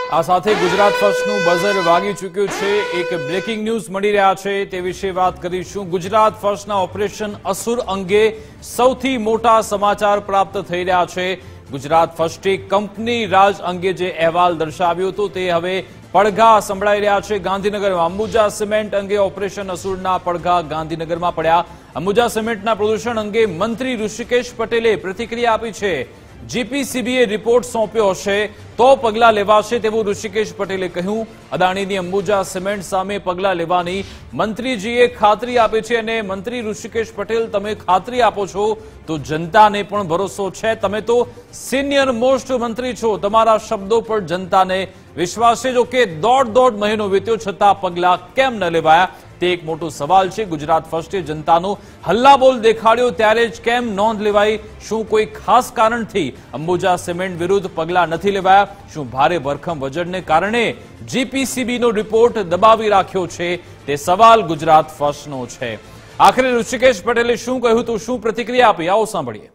આ સાથે ગુજરાત ફર્સ્ટનું બઝર વાગી ચૂક્યું છે। એક બ્રેકિંગ ન્યૂઝ મળી રહ્યા છે તે વિશે વાત કરીશું। ગુજરાત ફર્સ્ટના ઓપરેશન અસુર અંગે સૌથી મોટા સમાચાર પ્રાપ્ત થઈ રહ્યા છે। ગુજરાત ફર્સ્ટે કંપની રાજ અંગે જે અહેવાલ દર્શાવ્યો હતો તે હવે પડઘા સંભળાઈ રહ્યા છે। ગાંધીનગરમાં અંબુજા સિમેન્ટ અંગે ઓપરેશન અસુરના પડઘા ગાંધીનગરમાં પડ્યા। અંબુજા સિમેન્ટના પ્રદૂષણ અંગે મંત્રી ઋષિકેશ પટેલે પ્રતિક્રિયા આપી છે। જીપીસીબીએ રિપોર્ટ સોંપ્યો હશે તો પગલાં લેવાશે તેવું ઋષિકેશ પટેલે કહ્યું। અદાણીની અંબુજા સિમેન્ટ સામે પગલાં લેવાની મંત્રીજીએ ખાતરી આપી છે અને મંત્રી ઋષિકેશ પટેલ તમે ખાતરી આપો છો તો જનતાને પણ ભરોસો છે। તમે તો સિનિયર મોસ્ટ મંત્રી છો, તમારા શબ્દો પર જનતાને વિશ્વાસ છે। જો કે દોઢ મહિનો વીત્યો છતાં પગલાં કેમ ન લેવાયા તે એક મોટો સવાલ છે। ગુજરાત ફર્સ્ટે જનતાનો હલ્લાબોલ દેખાડ્યો ત્યારે જ કેમ નોંધ લેવાઈ? શું કોઈ ખાસ કારણથી અંબુજા સિમેન્ટ વિરુદ્ધ પગલાં નથી લેવાયા? શું ભારે ભરખમ વજનને કારણે જીપીસીબીનો રિપોર્ટ દબાવી રાખ્યો છે? તે સવાલ ગુજરાત ફર્સ્ટનો છે। આખરે ઋષિકેશ પટેલે શું કહ્યું તો શું પ્રતિક્રિયા આપી, આવો સાંભળીએ।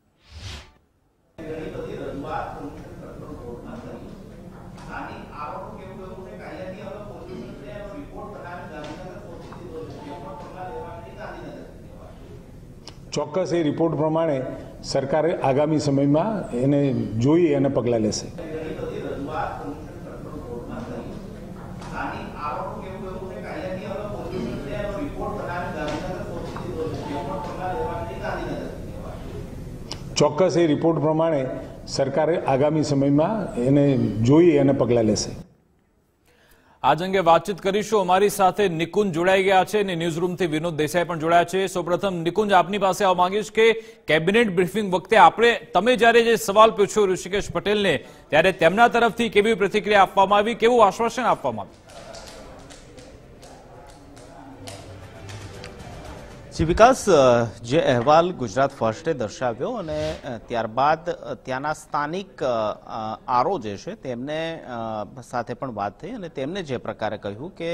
ચોક્કસ એ રિપોર્ટ પ્રમાણે સરકાર આગામી સમયમાં એને જોઈ અને પગલાં લેશે। ચોક્કસ એ રિપોર્ટ પ્રમાણે સરકાર આગામી સમયમાં એને જોઈ અને પગલાં લેશે। આજ અંગે વાતચીત કરીશું। અમારી સાથે નિકુંજ જોડાઈ ગયા છે અને ન્યૂઝરૂમથી વિનોદ દેસાઈ પણ જોડાયા છે। સૌપ્રથમ નિકુંજ, આપની પાસે આવવા માંગીશ કે કેબિનેટ બ્રીફિંગ વખતે તમે જ્યારે જે સવાલ પૂછ્યો ઋષિકેશ પટેલને ત્યારે તેમના તરફથી કેવી પ્રતિક્રિયા આપવામાં આવી, કેવું આશ્વાસન આપવામાં આવ્યું? જી વિકાસ, જે અહેવાલ ગુજરાત ફર્સ્ટે દર્શાવ્યો અને ત્યારબાદ ત્યાંના સ્થાનિક આરઓ જે છે તેમને સાથે પણ વાત થઈ અને તેમને જે પ્રકારે કહ્યું કે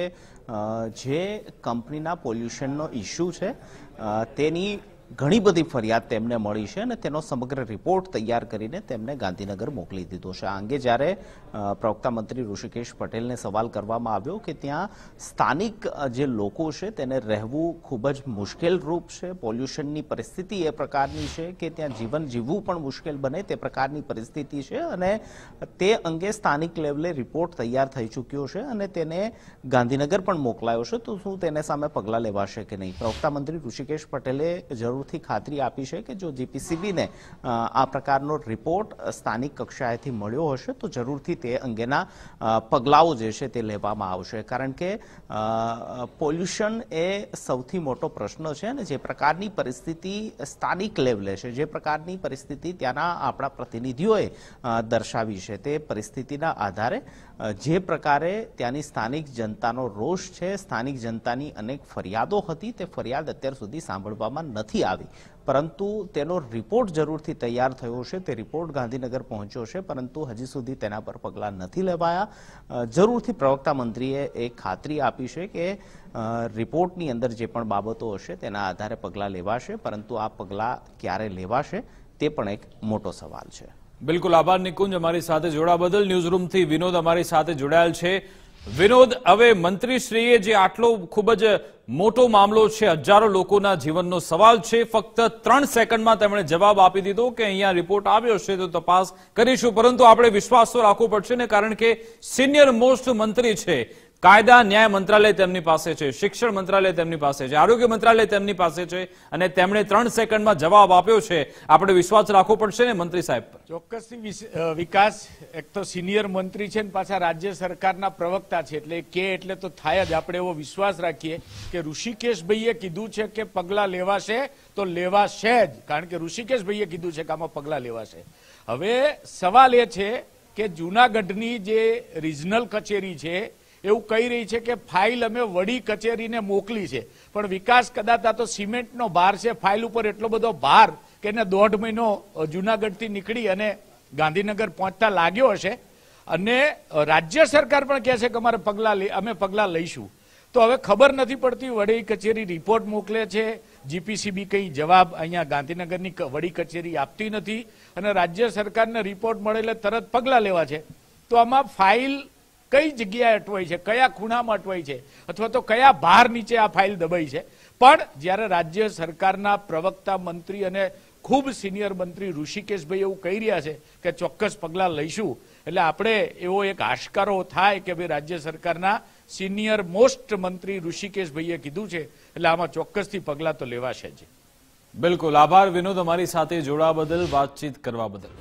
જે કંપનીના પોલ્યુશનનો ઇસ્યુ છે તેની ઘણી બધી ફરિયાદ તેમને મળી છે અને તેનો સમગ્ર રિપોર્ટ તૈયાર કરીને તેમને ગાંધીનગર મોકલી દીધો છે। આ અંગે જ્યારે પ્રવક્તા મંત્રી ઋષિકેશ પટેલને સવાલ કરવામાં આવ્યો કે ત્યાં સ્થાનિક જે લોકો છે તેને રહેવું ખૂબ જ મુશ્કેલ રૂપ છે, પોલ્યુશનની પરિસ્થિતિ એ પ્રકારની છે કે ત્યાં જીવન જીવવું પણ મુશ્કેલ બને તે પ્રકારની પરિસ્થિતિ છે અને તે અંગે સ્થાનિક લેવલે રિપોર્ટ તૈયાર થઈ ચૂક્યો છે અને તેને ગાંધીનગર પણ મોકલાયો છે, તો શું તેને સામે પગલાં લેવાશે કે નહીં? પ્રવક્તા મંત્રી ઋષિકેશ પટેલે જરૂરથી ખાતરી આપી છે કે જો જીપીસીબીને આ પ્રકારનો રિપોર્ટ સ્થાનિક કક્ષાએથી મળ્યો હશે તો જરૂરથી તે અંગેના પગલાઓ જે છે તે લેવામાં આવશે, કારણ કે પોલ્યુશન એ સૌથી મોટો પ્રશ્ન છે અને જે પ્રકારની પરિસ્થિતિ સ્થાનિક લેવલે છે, જે પ્રકારની પરિસ્થિતિ ત્યાંના આપણા પ્રતિનિધિઓએ દર્શાવી છે તે પરિસ્થિતિના આધારે જે પ્રકારે ત્યાંની સ્થાનિક જનતાનો રોષ છે, સ્થાનિક જનતાની અનેક ફરિયાદો હતી, તે ફરિયાદ અત્યાર સુધી સાંભળવામાં નથી આવી, પરંતુ તેનો રિપોર્ટ જરૂરથી તૈયાર થયો છે, તે રિપોર્ટ ગાંધીનગર પહોંચ્યો છે, પરંતુ હજી સુધી તેના પર પગલાં નથી લેવાયા। જરૂરથી પ્રવક્તા મંત્રીએ એક ખાતરી આપી છે કે રિપોર્ટની અંદર જે પણ બાબતો હશે તેના આધારે પગલાં લેવાશે, પરંતુ આ પગલાં ક્યારે લેવાશે તે પણ એક મોટો સવાલ છે। બિલકુલ, આભાર નિકુંજ, અમારી સાથે જોડાવા બદલ। ન્યૂઝરૂમથી વિનોદ અમારી સાથે જોડાયેલ છે। વિનોદ, હવે મંત્રીશ્રીએ જે આટલો ખૂબ જ મોટો મામલો છે, હજારો લોકોના જીવનનો સવાલ છે, ફક્ત 3 સેકન્ડમાં તેમણે જવાબ આપી દીધો કે અહીંયા રિપોર્ટ આવ્યો છે તો તપાસ કરીશું, પરંતુ આપણે વિશ્વાસ તો રાખવો પડશે ને, કારણ કે સિનિયર મોસ્ટ મંત્રી છે। કાયદા ન્યાય મંત્રાલય તેમની પાસે છે, શિક્ષણ મંત્રાલય તેમની પાસે છે, આરોગ્ય મંત્રાલય તેમની પાસે છે અને તેમણે 3 સેકન્ડમાં જવાબ આપ્યો છે। આપણે વિશ્વાસ રાખવો પડશે ને મંત્રી સાહેબ પર? ચોક્કસથી વિકાસ, એક તો સિનિયર મંત્રી છે ને પાછા રાજ્ય સરકારના પ્રવક્તા છે એટલે તો થાય જ। આપણે એવો વિશ્વાસ રાખીએ કે ઋષિકેશભાઈએ કીધું છે કે પગલાં લેવાશે તો લેવાશે જ, કારણ કે ઋષિકેશભાઈએ કીધું છે કે આમાં પગલાં લેવાશે। હવે સવાલ એ છે કે જૂનાગઢની જે રિજનલ કચેરી છે એવું કહી રહી છે કે ફાઇલ અમે વડી કચેરીને મોકલી છે, પણ વિકાસ કદાચ આ તો સિમેન્ટનો ભાર છે, ફાઇલ ઉપર એટલો બધો ભાર કે એને 1.5 મહિનો જૂનાગઢથી નીકળી અને ગાંધીનગર પહોંચતા લાગ્યો હશે અને રાજ્ય સરકાર પણ કહે છે કે અમે પગલાં લઈશું। તો હવે ખબર નથી પડતી, વડી કચેરી રિપોર્ટ મોકલે છે, જીપીસીબી કંઈ જવાબ અહીંયા ગાંધીનગરની વડી કચેરી આપતી નથી અને રાજ્ય સરકારને રિપોર્ટ મળે એટલે તરત પગલાં લેવા છે। તો આમાં ફાઇલ કઈ જગ્યાએ અટવાઈ છે, કયા ખૂણામાં અટવાઈ છે, અથવા તો કયા ભાર નીચે આ ફાઇલ દબાઈ છે. પણ જ્યારે રાજ્ય સરકારના પ્રવક્તા મંત્રી અને ખૂબ સિનિયર મંત્રી ઋષિકેશભાઈ એવું કહી રહ્યા છે કે ચોક્કસ પગલાં લઈશું, એટલે આપણે એવો એક આશકારો થાય કે ભાઈ રાજ્ય સરકારના સિનિયર મોસ્ટ મંત્રી ઋષિકેશભાઈએ કીધું છે, એટલે આમાં ચોક્કસથી પગલાં તો લેવાશે જ. બિલકુલ, આભાર વિનોદ, અમારી સાથે જોડાવા બદલ, વાતચીત કરવા બદલ.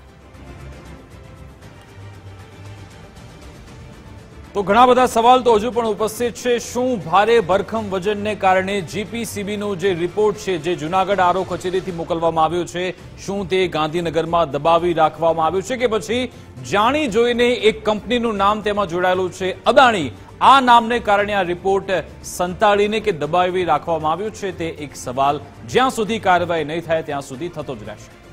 તો ઘણા બધા સવાલ તો હજુ પણ ઉપસ્થિત છે. શું ભારે ભરખમ વજનને કારણે જીપીસીબીનો જે રિપોર્ટ છે, જે જૂનાગઢ આરઓ કચેરીથી મોકલવામાં આવ્યો છે, શું તે ગાંધીનગરમાં દબાવી રાખવામાં આવ્યું છે કે પછી જાણી જોઈને એક કંપનીનું નામ તેમાં જોડાયેલું છે, અદાણી, આ નામને કારણે આ રિપોર્ટ સંતાડીને કે દબાવી રાખવામાં આવ્યો છે? તે એક સવાલ જ્યાં સુધી કાર્યવાહી નહીં થાય ત્યાં સુધી થતો જ રહેશે.